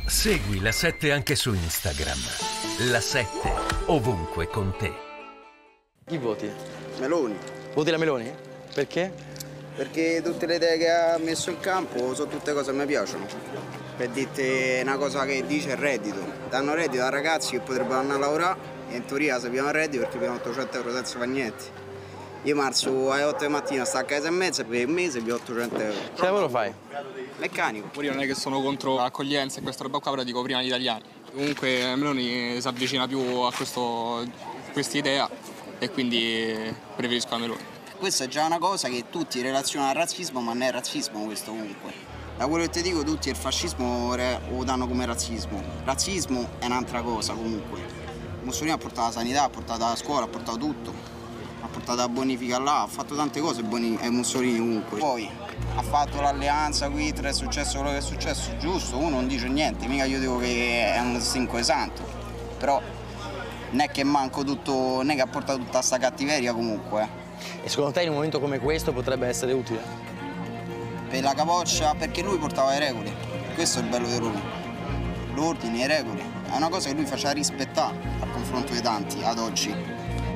Segui La 7 anche su Instagram. La 7, ovunque con te. Chi voti? Meloni. Voti la Meloni? Perché? Perché tutte le idee che ha messo in campo sono tutte cose che mi piacciono. Per dirti una cosa che dice il reddito. Danno reddito a ragazzi che potrebbero andare a lavorare e in teoria se abbiamo il reddito perché abbiamo 800 euro senza fare niente. Io marzo alle 8 di mattina sto a casa e mezza per un mese e vi ho 800 euro. Che lavoro fai? Meccanico. Io non è che sono contro l'accoglienza e questa roba qua, però dico prima gli italiani. Comunque Meloni si avvicina più a questa idea e quindi preferisco la Meloni. Questa è già una cosa che tutti relazionano al razzismo, ma non è razzismo questo comunque. Da quello che ti dico tutti il fascismo lo danno come razzismo. Razzismo è un'altra cosa comunque. Mussolini ha portato la sanità, ha portato la scuola, ha portato tutto. Ha portato la bonifica là, ha fatto tante cose Mussolini comunque. Poi ha fatto l'alleanza qui, è successo quello che è successo, giusto, uno non dice niente, mica io dico che è un stinco santo. Però non è che manco tutto, non è che ha portato tutta sta cattiveria comunque. E secondo te in un momento come questo potrebbe essere utile? Per la capoccia, perché lui portava le regole. Questo è il bello di lui. L'ordine, le regole. È una cosa che lui faceva rispettare al confronto di tanti ad oggi.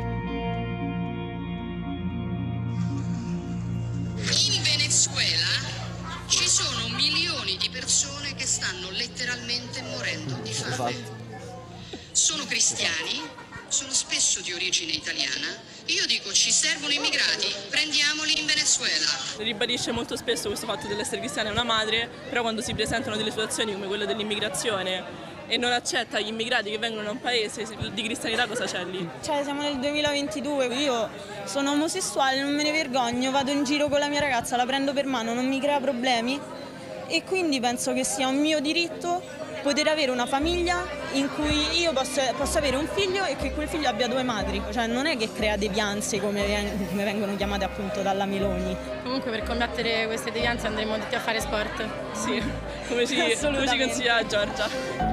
In Venezuela ci sono milioni di persone che stanno letteralmente morendo di fame. Sono cristiani, sono spesso di origine italiana. Io dico ci servono immigrati, prendiamoli in Venezuela. Ribadisce molto spesso questo fatto dell'essere cristiana è una madre, però quando si presentano delle situazioni come quella dell'immigrazione e non accetta gli immigrati che vengono da un paese, di cristianità cosa c'è lì? Cioè siamo nel 2022, io sono omosessuale, non me ne vergogno, vado in giro con la mia ragazza, la prendo per mano, non mi crea problemi e quindi penso che sia un mio diritto poter avere una famiglia in cui io posso avere un figlio e che quel figlio abbia due madri. Cioè non è che crea devianze come vengono chiamate appunto dalla Meloni. Comunque per combattere queste devianze andremo tutti a fare sport. Sì, come ci consiglia Giorgia.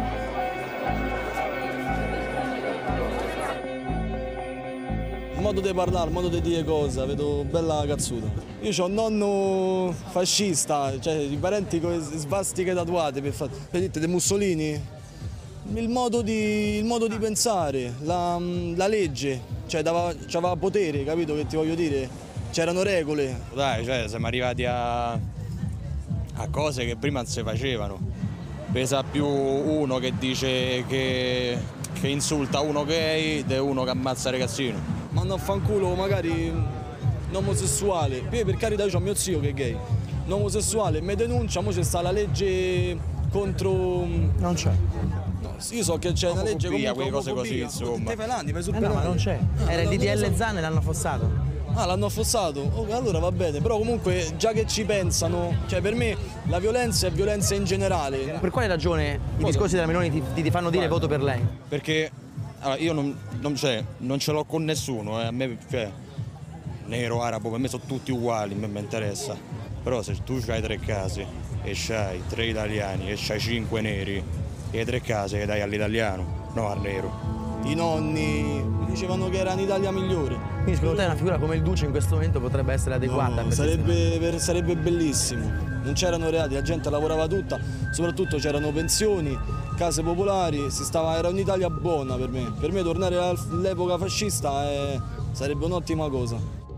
Il modo di parlare, il modo di dire cose, vedo bella cazzuta. Io ho un nonno fascista, cioè i parenti con svastiche tatuate, per dire dei Mussolini. Il modo di pensare, la legge, cioè aveva potere, capito che ti voglio dire? C'erano regole. Dai, cioè siamo arrivati a cose che prima non si facevano. Pesa più uno che dice che insulta uno gay di uno che ammazza ragazzino. Mando a fanculo magari un omosessuale, io per carità io ho mio zio che è gay, un omosessuale mi denuncia, ora c'è sta la legge contro... Non c'è. No, io so che c'è una legge contro quelle cose così, insomma. Te fai l'anni, fai sul No, ma non c'è. Era il DDL Zan e l'hanno affossato. Ah, l'hanno affossato? Oh, allora va bene, però comunque già che ci pensano, cioè per me la violenza è violenza in generale. Per quale ragione i discorsi della Meloni ti fanno dire voto per lei? Perché allora, io non ce l'ho con nessuno, a me cioè, nero, arabo, per me sono tutti uguali, a me mi interessa. Però se tu hai 3 case e c'hai 3 italiani e c'hai 5 neri, e 3 case le dai all'italiano, no al nero. I nonni mi dicevano che era un'Italia migliore. Quindi secondo te una figura come il Duce in questo momento potrebbe essere adeguata? No, sarebbe bellissimo. Non c'erano reati, la gente lavorava tutta, soprattutto c'erano pensioni, case popolari, era un'Italia buona per me. Per me tornare all'epoca fascista sarebbe un'ottima cosa.